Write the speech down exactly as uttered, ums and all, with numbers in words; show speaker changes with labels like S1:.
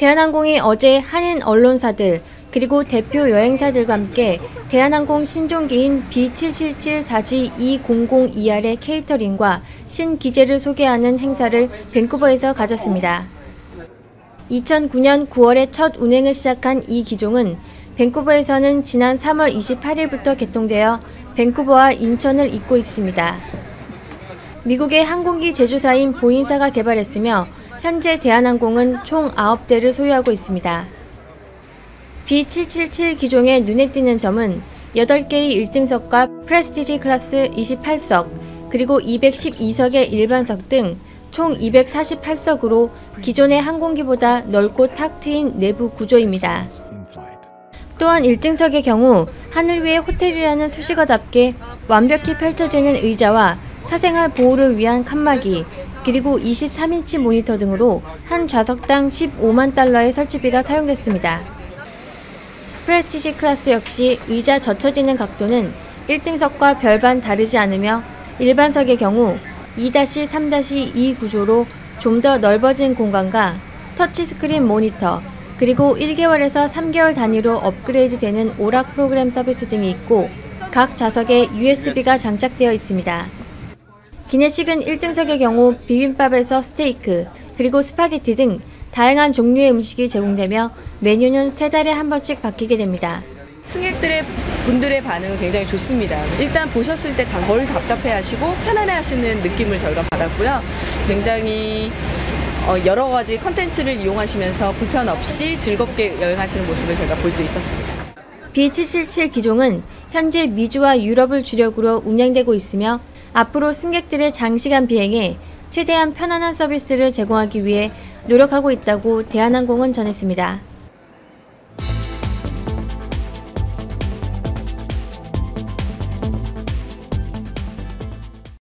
S1: 대한항공이 어제 한인 언론사들 그리고 대표 여행사들과 함께 대한항공 신종기인 비 칠칠칠 이공공이알의 케이터링과 신기재를 소개하는 행사를 밴쿠버에서 가졌습니다. 이천구년 구월에 첫 운행을 시작한 이 기종은 밴쿠버에서는 지난 삼월 이십팔일부터 개통되어 밴쿠버와 인천을 잇고 있습니다. 미국의 항공기 제조사인 보잉사가 개발했으며 현재 대한항공은 총 아홉 대를 소유하고 있습니다. 비 칠칠칠 기종의 눈에 띄는 점은 여덟 개의 일 등석과 프레스티지 클래스 이십팔석, 그리고 이백십이석의 일반석 등 총 이백사십팔석으로 기존의 항공기보다 넓고 탁 트인 내부 구조입니다. 또한 일 등석의 경우 하늘 위의 호텔이라는 수식어답게 완벽히 펼쳐지는 의자와 사생활 보호를 위한 칸막이, 그리고 이십삼인치 모니터 등으로 한 좌석당 십오만 달러의 설치비가 사용됐습니다. 프레스티지 클래스 역시 의자 젖혀지는 각도는 일 등석과 별반 다르지 않으며 일반석의 경우 이 삼 이 구조로 좀 더 넓어진 공간과 터치스크린 모니터, 그리고 일 개월에서 삼 개월 단위로 업그레이드되는 오락 프로그램 서비스 등이 있고 각 좌석에 유에스비가 장착되어 있습니다. 기내식은 일 등석의 경우 비빔밥에서 스테이크, 그리고 스파게티 등 다양한 종류의 음식이 제공되며 메뉴는 세 달에 한 번씩 바뀌게 됩니다.
S2: 승객들의 분들의 반응은 굉장히 좋습니다. 일단 보셨을 때 덜 답답해하시고 편안해하시는 느낌을 저희가 받았고요. 굉장히 여러 가지 컨텐츠를 이용하시면서 불편 없이 즐겁게 여행하시는 모습을 저희가 볼 수 있었습니다.
S1: 비 칠칠칠 기종은 현재 미주와 유럽을 주력으로 운영되고 있으며 앞으로 승객들의 장시간 비행에 최대한 편안한 서비스를 제공하기 위해 노력하고 있다고 대한항공은 전했습니다.